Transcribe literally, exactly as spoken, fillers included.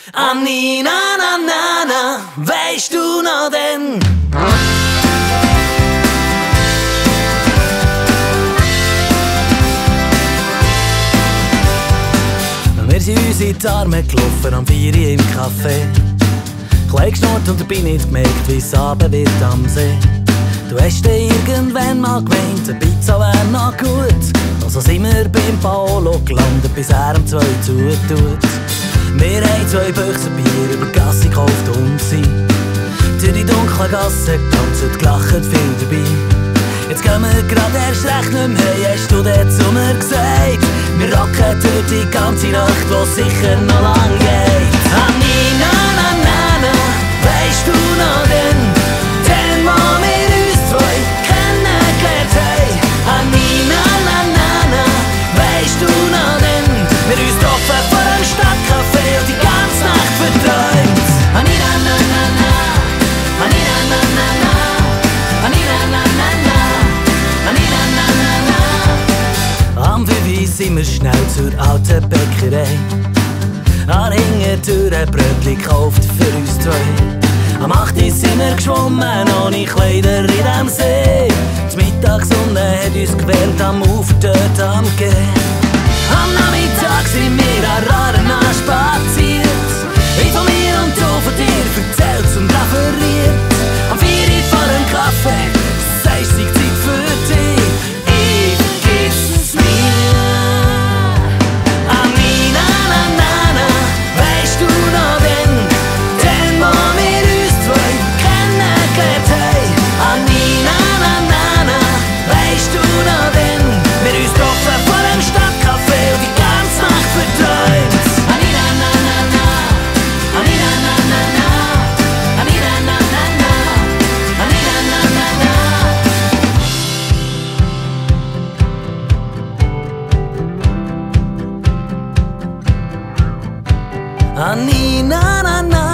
Anni, na, na, na, na, weisst du noch denn? Wir sind uns in die Arme gelaufen, am vier Uhr im Café. Klein geschnurrt und dabei nicht gemerkt, wie es Abend wird am See. Du hast dir irgendwann mal gemeint, eine Pizza wär noch gut. Also sind wir beim Paolo gelandet, bis er um zwei zutut. Wir haben zwei Büchsen Bier über die Gasse gekauft und sind durch die dunkle Gasse getanzt und gelacht viel dabei. Jetzt gehen wir grad erst recht nicht mehr, hast du dort zu mir gesagt. Wir rocken durch die ganze Nacht, wo sicher noch lang geht. Anni, na, na, na, na, weisst du noch denn? Denn wo wir uns zwei kennengelernt haben. Anni, na, na, na, na, weisst du noch denn? Wir uns getroffen vor einem Stadtcafé und die ganze Nacht verträumt. Anni, na, na, na, na, Anni, na, na, na, na, Anni, na, na, na, na, Anni, na, na, na, na. Am Vivi sind wir schnell zur alten Bäckerei. An Hintertür ein Brötchen gekauft für uns zwei. Am acht Uhr sind wir geschwommen, ohne Kleider in dem See. Die Mittagssonne hat uns gewärmt am Ufer dort am Geh. Am Nachmittag sind wir an Raren spaziert. Ich von mir und du von dir erzählt und referiert. Am vier Uhr vor dem Kaffee sagst du, Zeit für dich. Ich vergiss es nie. Anni, na, na, na, na, weisst du noch denn? Denn wo wir uns zwei kennengelernt haben. Anni, na, na, na, na, weisst du noch denn? Wir uns getroffen vor dem Stadtcafé und die ganze Nacht verträumt. Anni, na, na, na, na, Anni, na, na, na, na, Anni, na, na, na, na, Anni, na, na, na, na. Anni, na, na, na.